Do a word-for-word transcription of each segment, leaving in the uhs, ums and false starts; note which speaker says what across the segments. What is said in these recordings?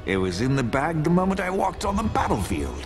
Speaker 1: It was in the bag the moment I walked on the battlefield.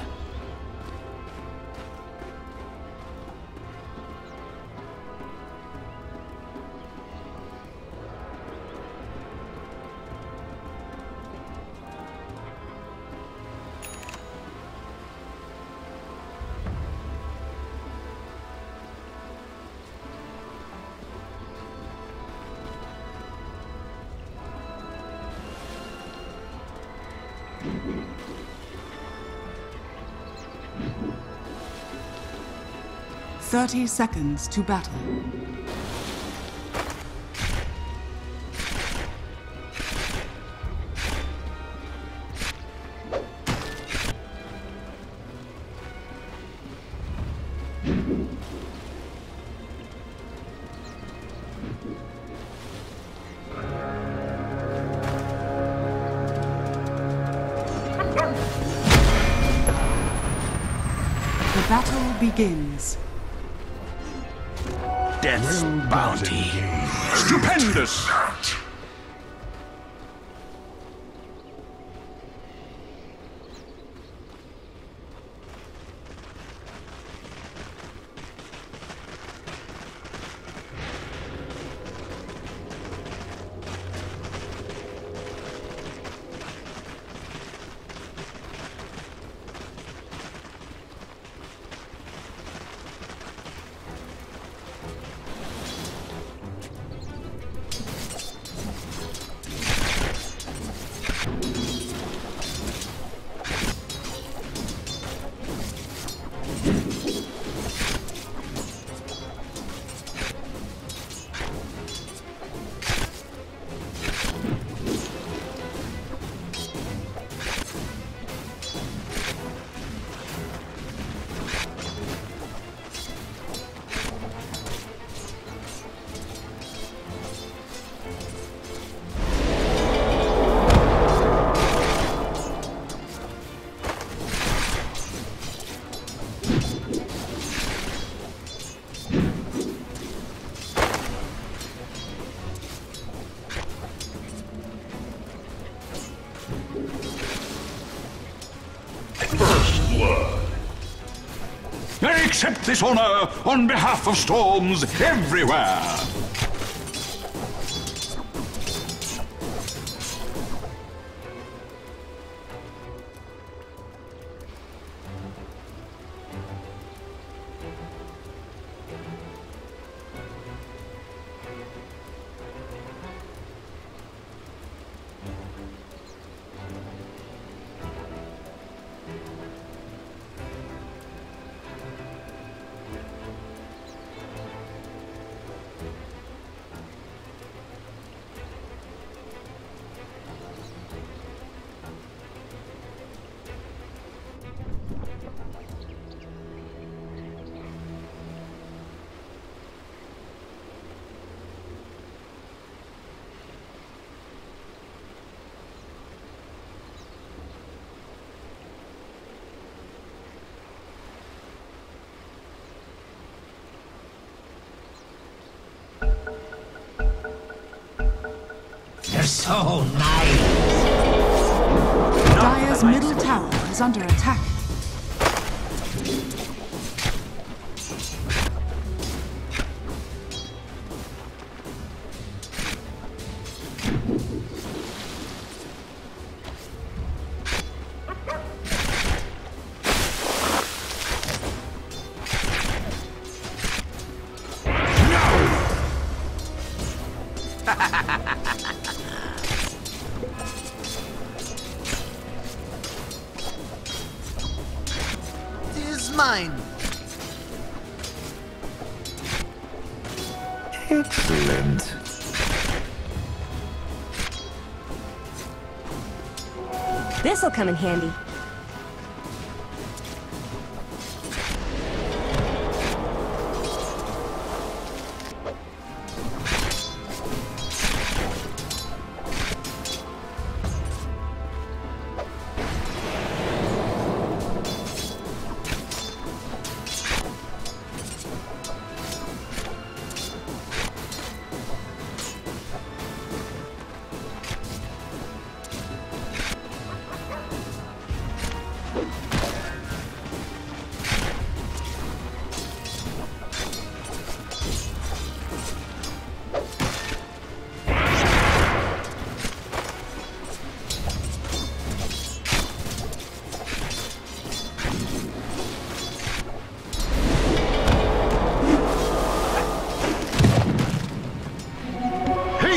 Speaker 2: Thirty seconds to battle. The battle begins.
Speaker 1: Death's bounty. Stupendous! I accept this honor on behalf of storms everywhere!
Speaker 3: They're so nice.
Speaker 2: Dire's middle tower is under attack.
Speaker 3: Mine.
Speaker 1: Excellent.
Speaker 4: This'll come in handy.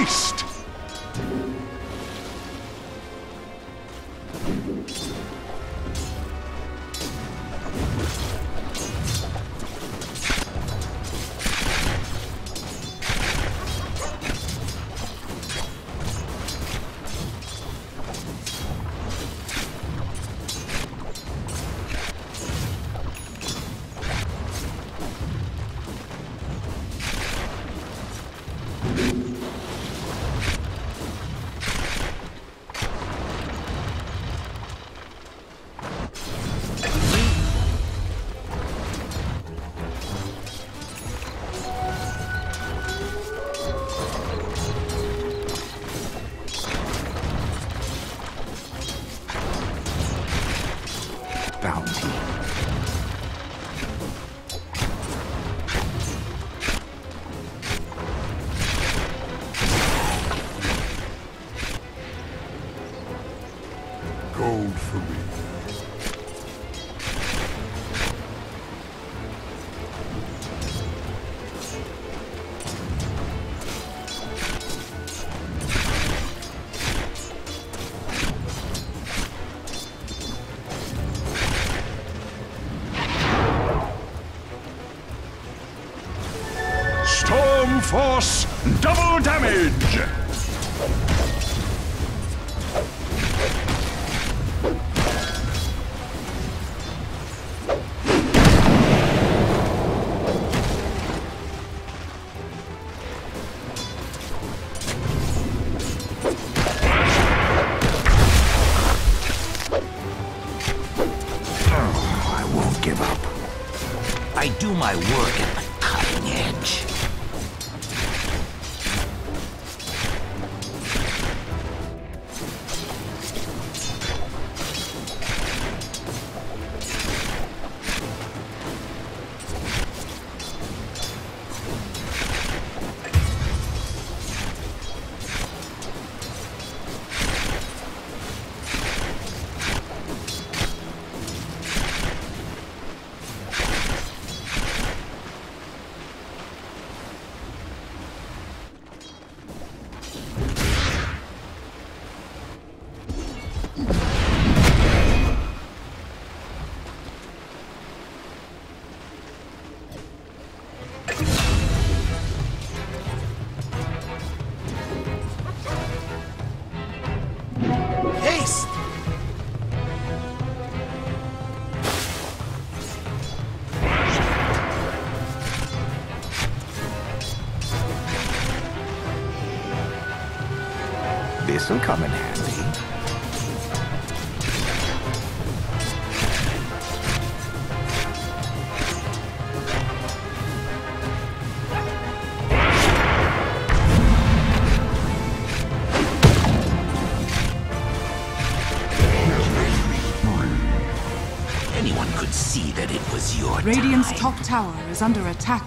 Speaker 1: Haste!
Speaker 3: Bounty.
Speaker 1: Gold for me. Storm Force, double damage!
Speaker 3: I won't give up. I do my work at the cutting edge. Haste! This'll come in handy. Anyone could see that it was your
Speaker 2: Radiant's
Speaker 3: time.
Speaker 2: top tower is under attack.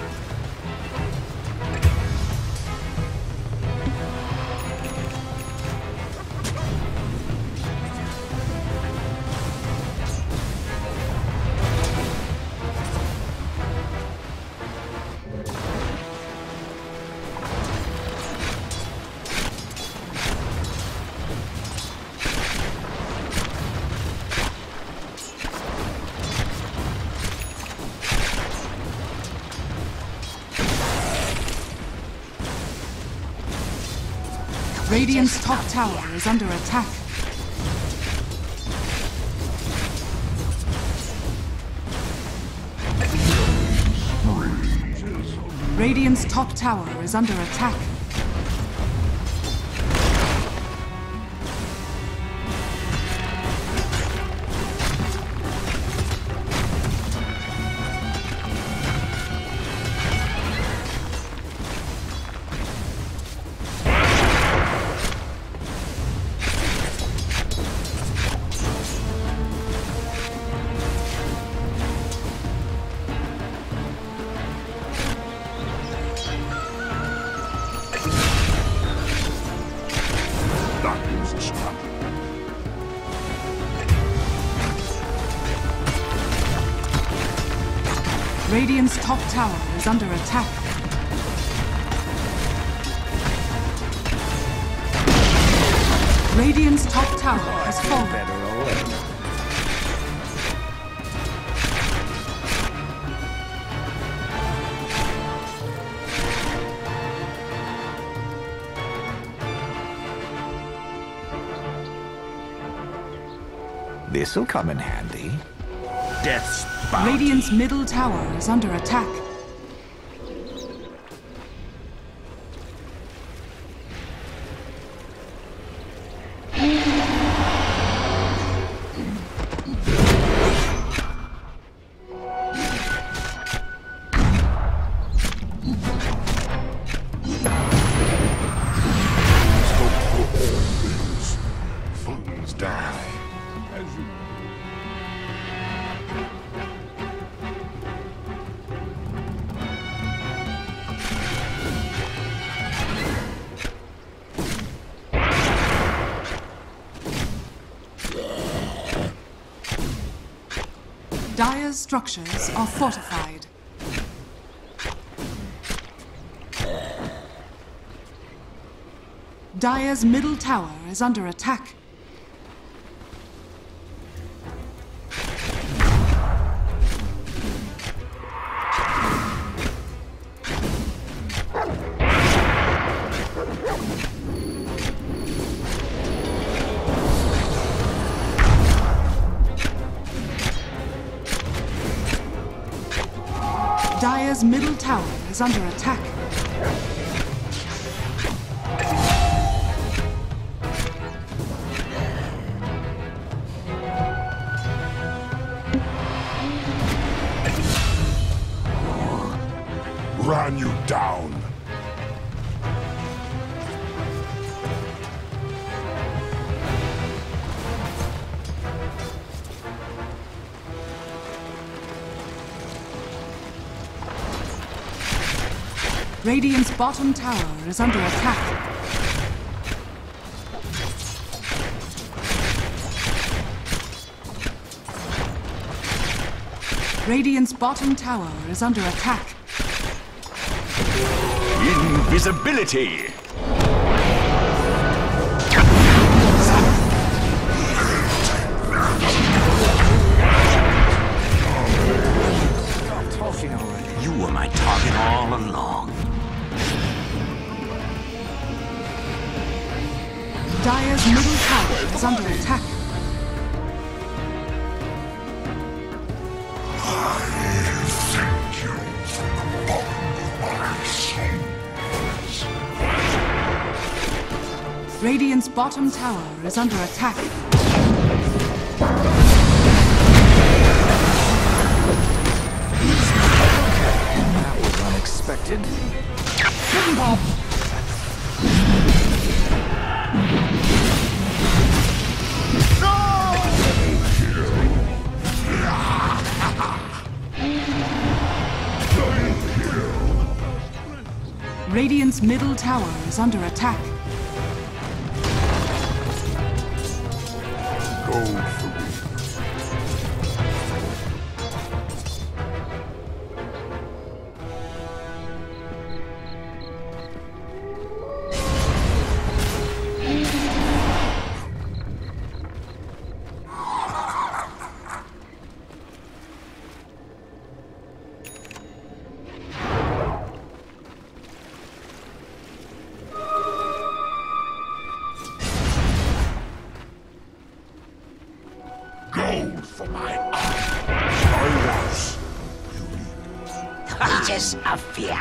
Speaker 2: Radiant's top tower is under attack. Radiant's top tower is under attack. Radiant's top tower is under attack. Radiant's top tower has fallen.
Speaker 3: This'll come in handy. Death's bounty.
Speaker 2: Radiant's middle tower is under attack. Dire's structures are fortified. Dire's middle tower is under attack. Dire's middle tower is under attack.
Speaker 1: Run you down.
Speaker 2: Radiant's bottom tower is under attack. Radiant's bottom tower is under attack.
Speaker 3: Invisibility! Stop talking already. You were my target all along.
Speaker 2: Dire's middle tower is under attack. Radiant's bottom tower is under attack.
Speaker 3: That was unexpected. Hidden pop!
Speaker 2: Radiant's middle tower is under attack.
Speaker 1: Go for me. For my arms.
Speaker 3: Aegis of fear.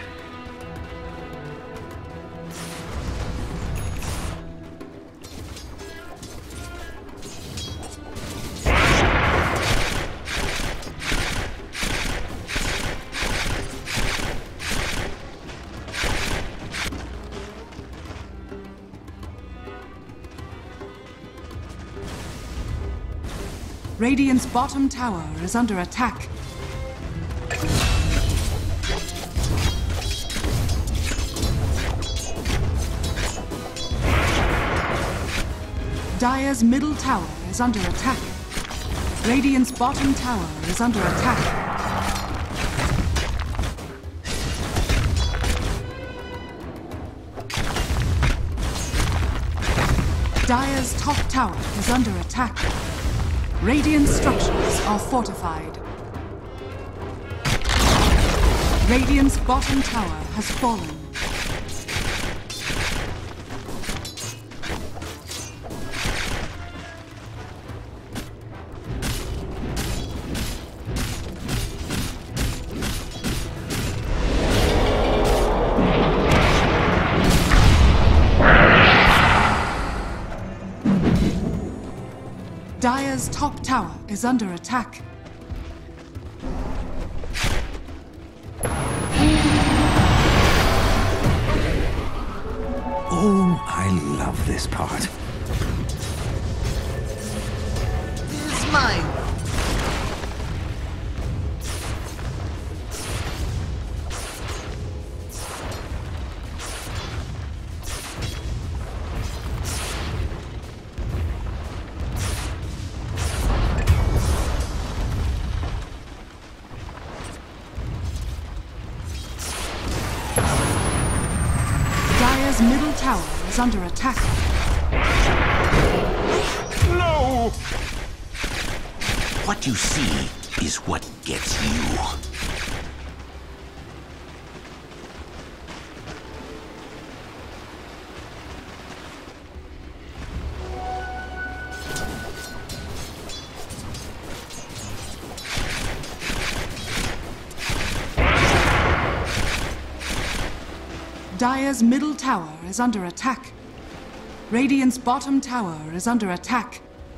Speaker 2: Radiant's bottom tower is under attack. Dire's middle tower is under attack. Radiant's bottom tower is under attack. Dire's top tower is under attack. Radiant structures are fortified. Radiant's bottom tower has fallen. Dire's top tower is under attack.
Speaker 3: Oh, I love this part.
Speaker 5: It's mine.
Speaker 2: Dire's middle tower is under attack.
Speaker 1: No!
Speaker 3: What you see is what gets you.
Speaker 2: Dire's middle tower is under attack. Radiant's bottom tower is under attack.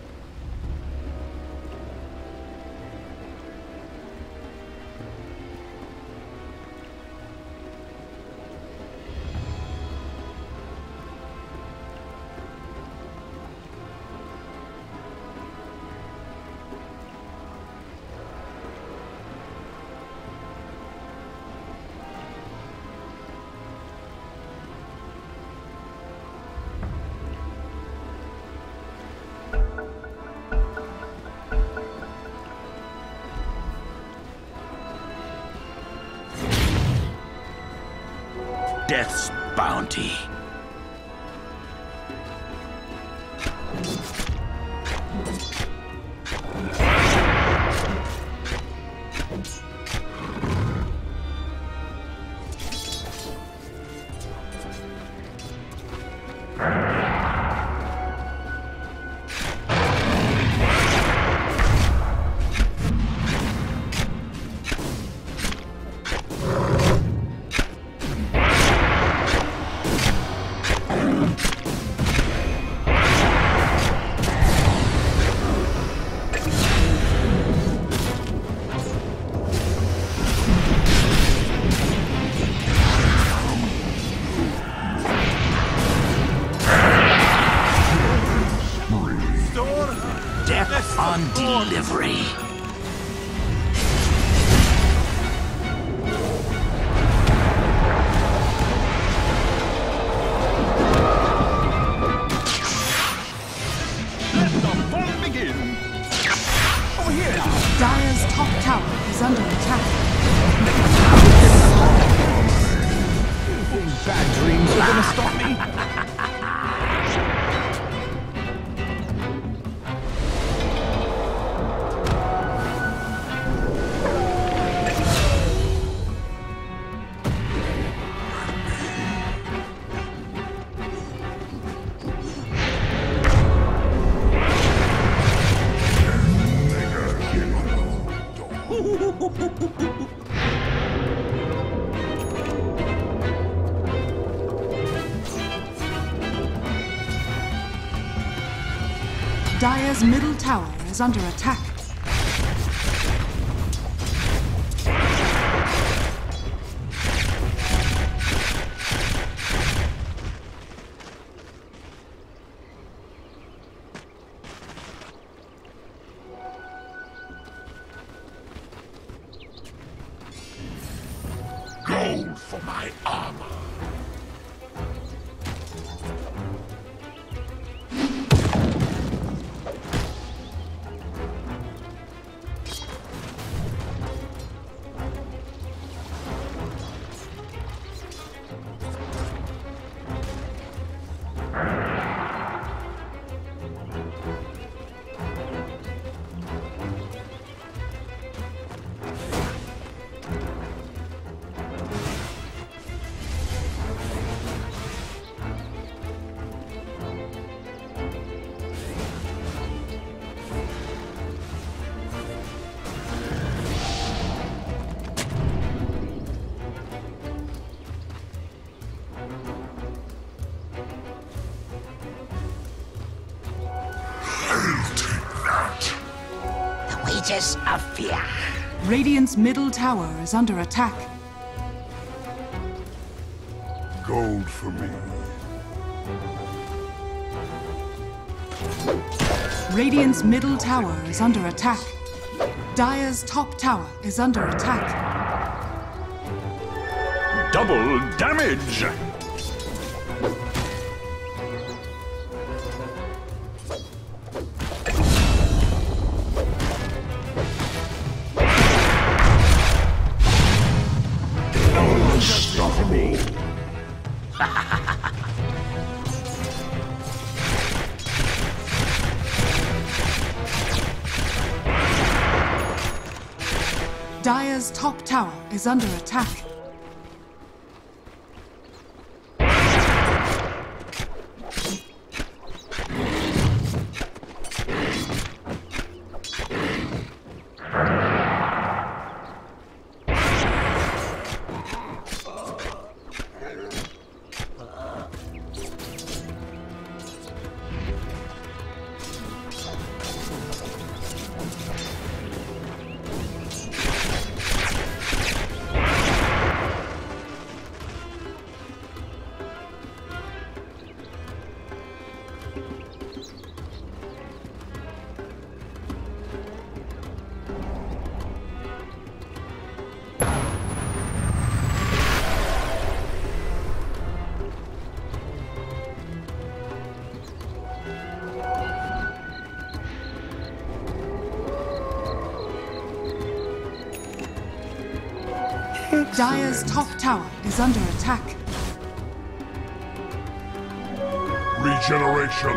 Speaker 3: Death's bounty. Death on delivery.
Speaker 1: Let the fun begin! Over here now!
Speaker 2: Dire's top tower is under attack.
Speaker 1: You think bad dreams are gonna stop me?
Speaker 2: Dire's middle tower is under attack.
Speaker 1: Gold for my armor!
Speaker 3: voice of fear.
Speaker 2: Radiant's middle tower is under attack.
Speaker 6: Gold for me.
Speaker 2: Radiant's middle tower is under attack. Dire's top tower is under attack.
Speaker 6: Double damage! Unstoppable.
Speaker 2: Dire's top tower is under attack. Dire's top tower is under attack.
Speaker 6: Regeneration.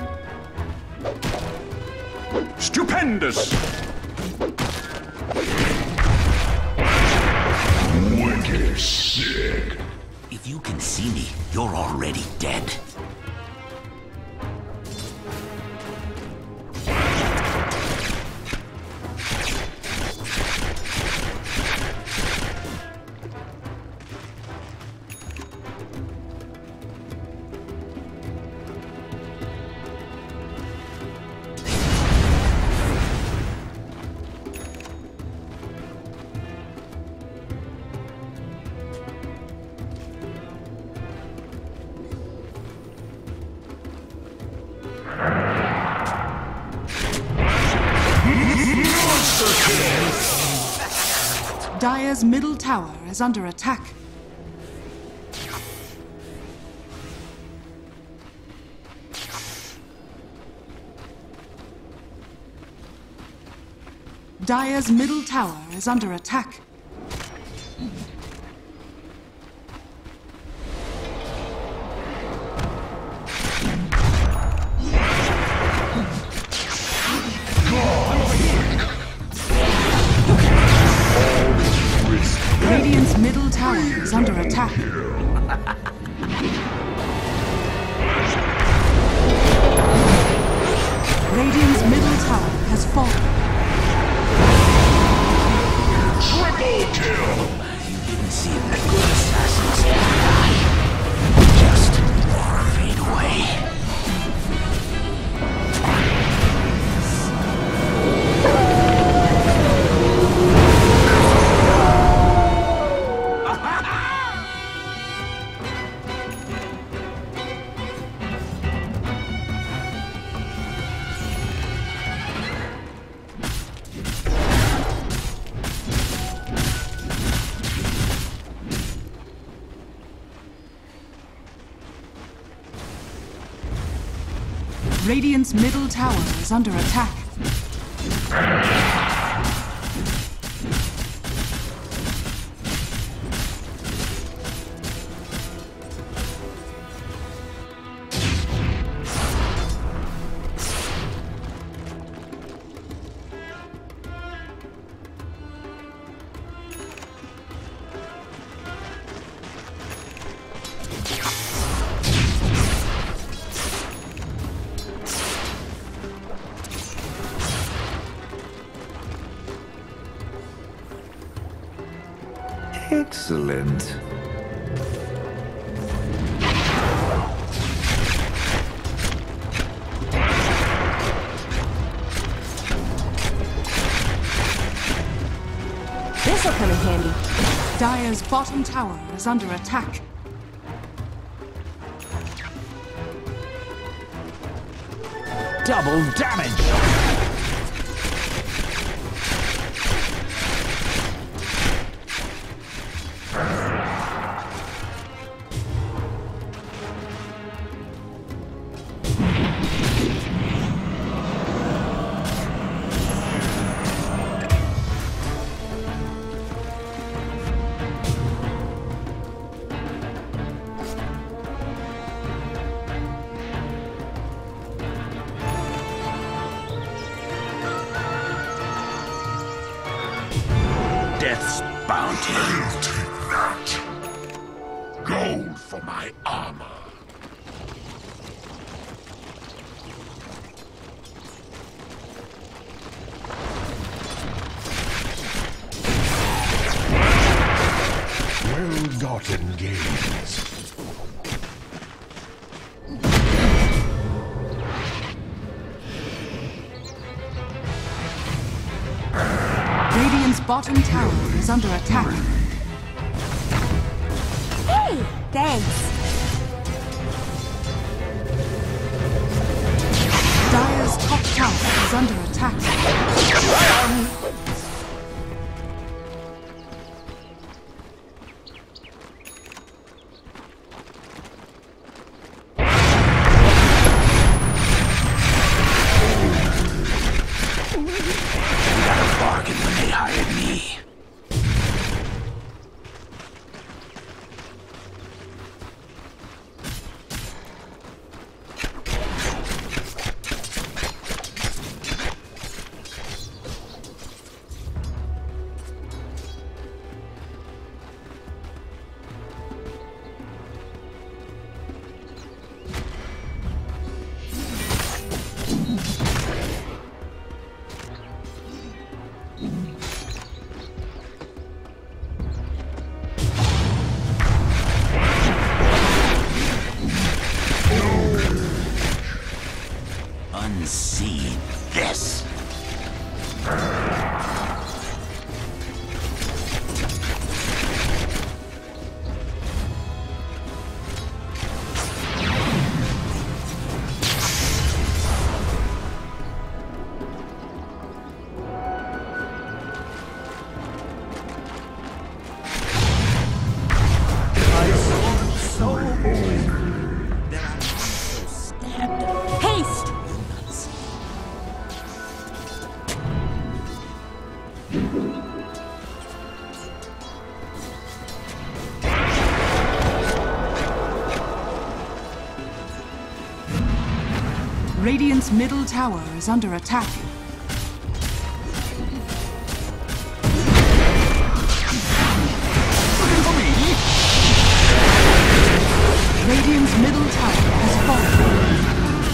Speaker 6: Stupendous. Wicked sick.
Speaker 3: If you can see me, you're already dead.
Speaker 2: Dire's middle tower is under attack. Dire's middle tower is under attack. Radiant's middle tower is under attack. Radiant's middle tower has fallen.
Speaker 6: Triple kill.
Speaker 3: You didn't see the good assassins die. Just fade away.
Speaker 2: Radiant's middle tower is under attack.
Speaker 1: Excellent.
Speaker 2: Dire's bottom tower is under attack.
Speaker 3: Double damage! Death's bounty.
Speaker 6: I'll take that. Gold for my armor. Well-gotten gains.
Speaker 2: Radiant's bottom tower is under attack.
Speaker 4: Hey, thanks.
Speaker 2: Dire's top tower is under attack.
Speaker 3: Bargain when they hired me. Unsee this.
Speaker 4: Haste!
Speaker 2: Radiant's middle tower is under attack. Radiant's middle tower has fallen.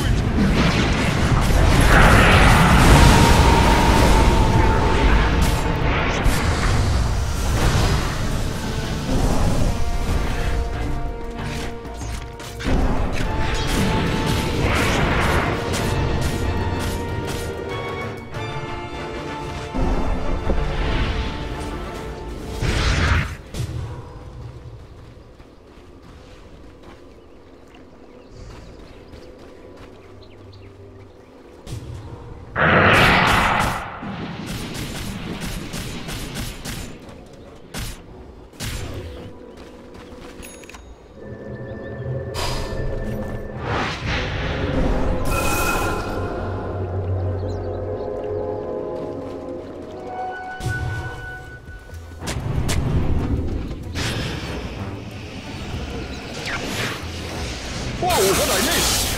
Speaker 6: Whoa, what'd I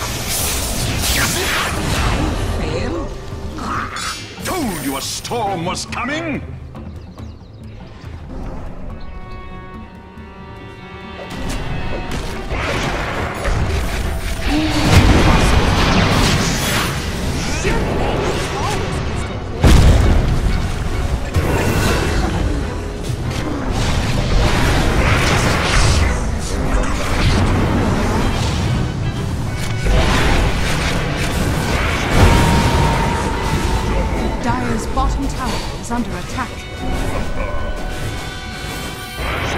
Speaker 6: miss? Told you a storm was coming!
Speaker 2: Dire's bottom tower is under attack.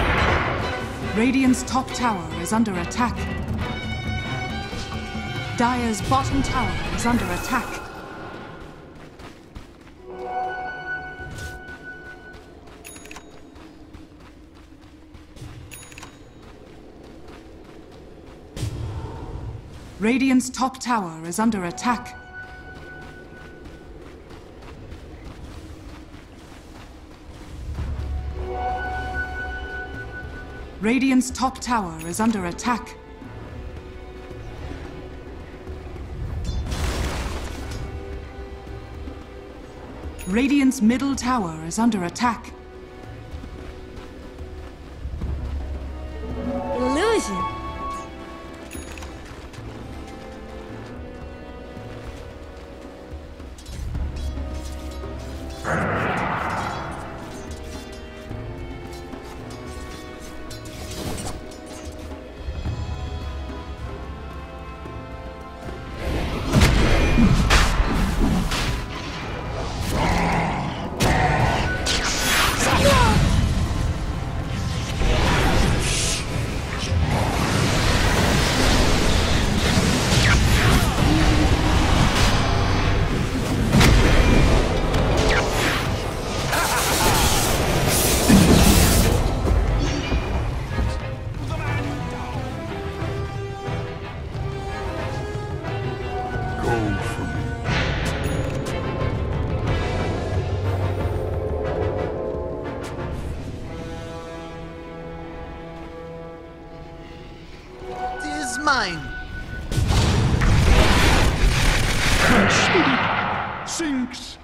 Speaker 2: Radiant's top tower is under attack. Dire's bottom tower is under attack. Radiant's top tower is under attack. Radiant's top tower is under attack. Radiant's middle tower is under attack.
Speaker 4: Illusion.
Speaker 5: Mine.
Speaker 6: Sinks.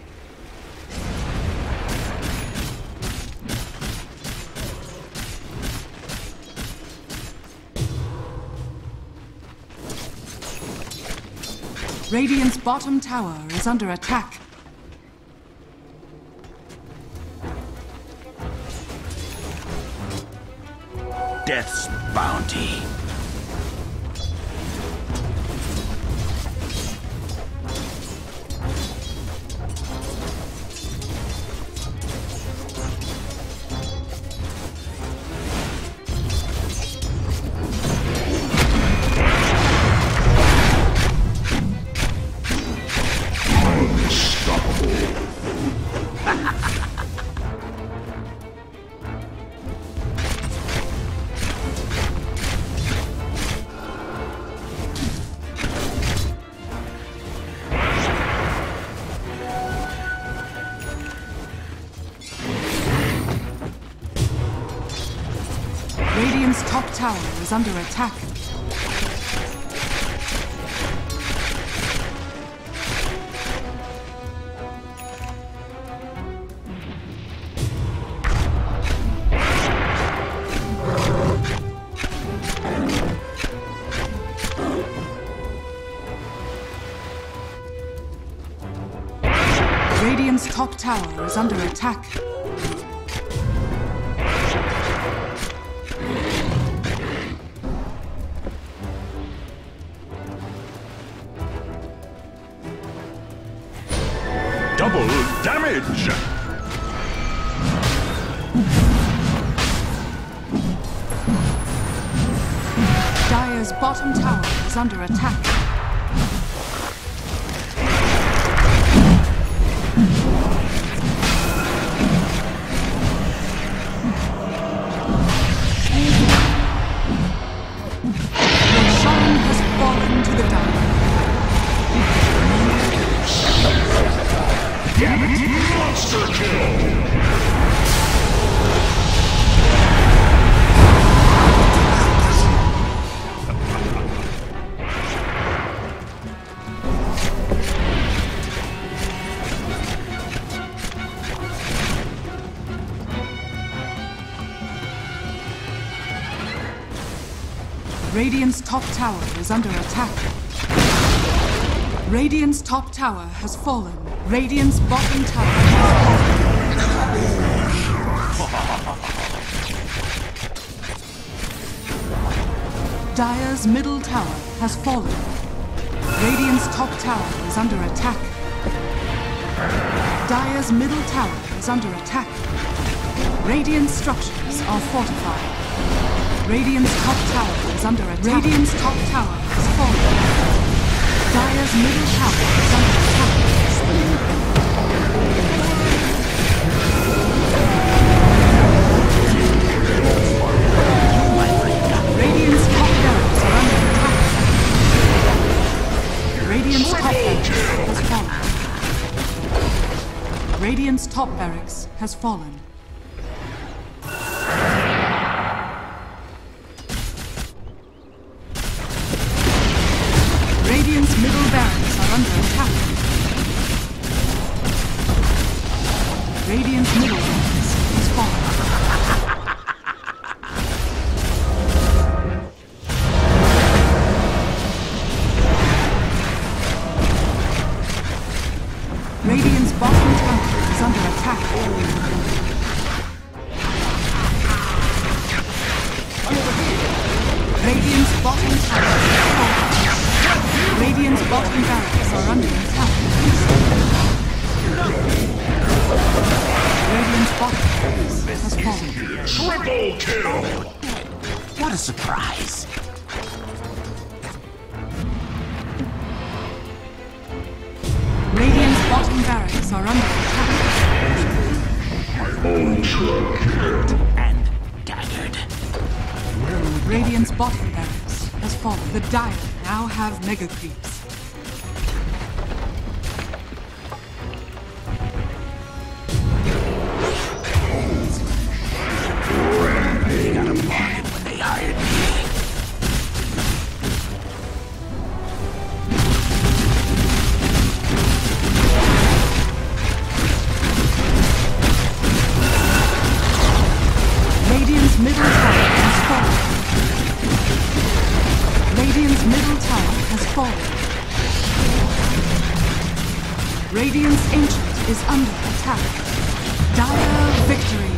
Speaker 2: Radiant's bottom tower is under attack.
Speaker 3: Death's bounty.
Speaker 2: Radiant's top tower is under attack. Radiant's top tower is under attack.
Speaker 6: Double damage!
Speaker 2: Dire's bottom tower is under attack. Roshan has fallen to the Dire.
Speaker 6: Monster kill!
Speaker 2: Radiant's top tower is under attack. Radiant's top tower has fallen. Radiant's bottom tower has fallen. Dire's middle tower has fallen. Radiant's top tower is under attack. Dire's middle tower is under attack. Radiant structures are fortified. Radiant's top tower is under attack. Radiant's top tower is falling. Dire's middle tower is under attack. Radiant's top barracks are under attack. Radiant's top barracks has fallen. Radiant's top barracks has fallen. Radiant's middle barracks are under attack. Radiant's middle barracks has fallen. Radiant's bottom tower is under attack. Radiant's bottom tower is fallen. Radiant's bottom barracks are under attack. Radiant's bottom barracks has fallen.
Speaker 6: Triple kill!
Speaker 3: What a surprise.
Speaker 2: Radiant's bottom barracks are under attack.
Speaker 6: Ultra kill!
Speaker 3: And daggered.
Speaker 2: Radiant's bottom barracks has fallen. The Dire now have mega creeps.
Speaker 3: They got a bargain when they hired me.
Speaker 2: Radiant's middle tower has fallen. Radiant's middle tower has fallen. Radiant's ancient is under attack. Dire victory.